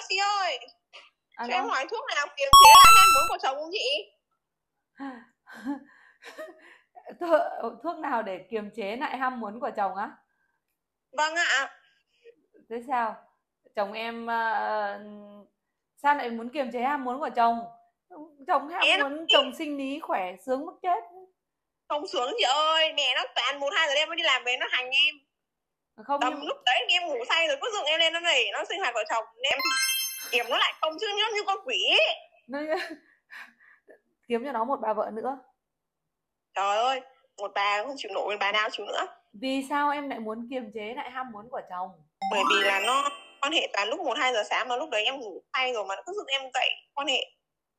chị ơi, cho em Alo. hỏi thuốc nào kiềm chế lại ham muốn của chồng không chị? Thuốc nào để kiềm chế lại ham muốn của chồng á? Vâng ạ. Thế sao? Chồng em sao lại muốn kiềm chế ham muốn của chồng? Chồng ham Mẹ nó muốn chồng sinh lý khỏe sướng mức chết. không xuống chị ơi, mẹ nó toàn 1-2 giờ đêm mới đi làm về nó hành em. Không Tầm nhưng lúc đấy em ngủ say rồi cứ dựng em lên nó này, nó sinh hoạt vợ chồng nên em kiểm nó lại không chứ nó như con quỷ ấy. nó kiếm cho nó một bà vợ nữa. Trời ơi, một bà không chịu nổi, bà nào chịu nữa. Vì sao em lại muốn kiềm chế lại ham muốn của chồng? Bởi vì là nó quan hệ toàn lúc 1-2 giờ sáng mà lúc đấy em ngủ say rồi mà nó cứ dựng em dậy quan hệ.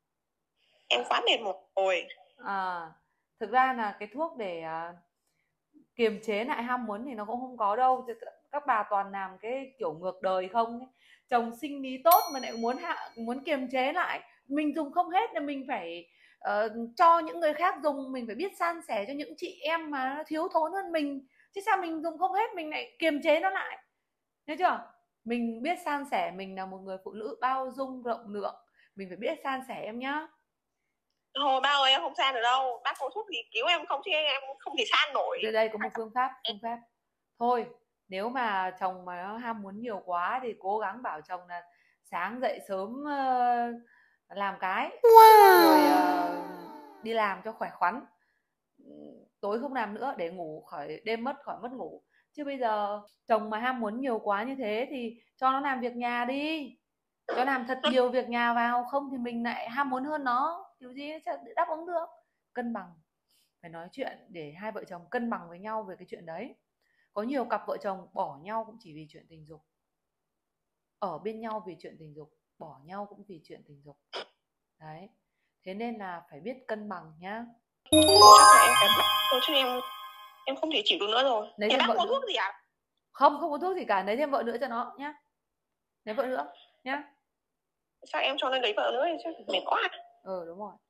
Em quá mệt mỏi rồi. Thực ra là cái thuốc để kiềm chế lại ham muốn thì nó cũng không có đâu. Các bà toàn làm cái kiểu ngược đời không ấy. Chồng sinh lý tốt mà lại muốn kiềm chế lại, mình dùng không hết là mình phải cho những người khác dùng, mình phải biết san sẻ cho những chị em mà nó thiếu thốn hơn mình, chứ sao mình dùng không hết mình lại kiềm chế nó lại, nhớ chưa? Mình biết san sẻ, mình là một người phụ nữ bao dung rộng lượng, mình phải biết san sẻ em nhá. Thôi bác ơi, em không san được đâu. Bác có thuốc gì cứu em không chứ em không thể san nổi. Đây có một phương pháp thôi. Nếu mà chồng mà nó ham muốn nhiều quá thì cố gắng bảo chồng là sáng dậy sớm làm cái rồi đi làm cho khỏe khoắn. Tối không làm nữa để ngủ khỏi đêm khỏi mất ngủ. Chứ bây giờ chồng mà ham muốn nhiều quá như thế thì cho nó làm việc nhà đi, cho làm thật nhiều việc nhà vào, không thì mình lại ham muốn hơn nó, kiểu gì nó sẽ đáp ứng được. Cân bằng, phải nói chuyện để hai vợ chồng cân bằng với nhau về cái chuyện đấy. Có nhiều cặp vợ chồng bỏ nhau cũng chỉ vì chuyện tình dục, ở bên nhau vì chuyện tình dục, bỏ nhau cũng vì chuyện tình dục đấy. Thế nên là phải biết cân bằng nhá. Chắc là em phải bắt thôi chứ em không thể chịu được nữa rồi. Lấy Nhà thêm bác vợ có nữa. thuốc gì ạ? Không có thuốc gì cả, lấy thêm vợ nữa cho nó nhá. Lấy vợ nữa nhá. Sao em cho nó lấy vợ nữa chứ mệt quá. Đúng rồi.